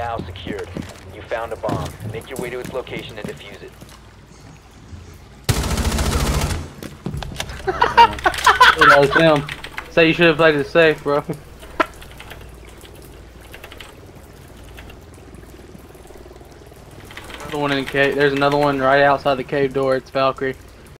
now secured. You found a bomb. Make your way to its location and defuse it. That was him. Say you should have played it safe, bro. Another one in the cave. There's another one right outside the cave door. It's Valkyrie.